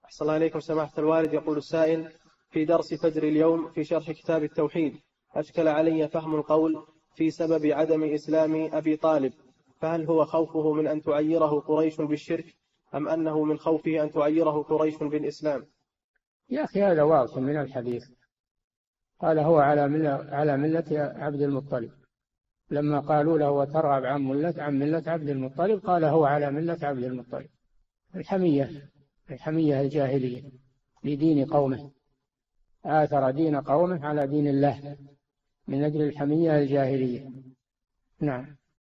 أحسن الله إليكم سماحة الوالد. يقول السائل: في درس فجر اليوم في شرح كتاب التوحيد أشكل علي فهم القول في سبب عدم إسلام أبي طالب، فهل هو خوفه من أن تعيره قريش بالشرك، أم أنه من خوفه أن تعيره قريش بالإسلام؟ يا أخي هذا واضح من الحديث، قال هو على ملة عبد المطلب، لما قالوا له وترغب عن ملة عبد المطلب قال هو على ملة عبد المطلب. الحمية الجاهلية لدين قومه، آثر دين قومه على دين الله من أجل الحمية الجاهلية. نعم.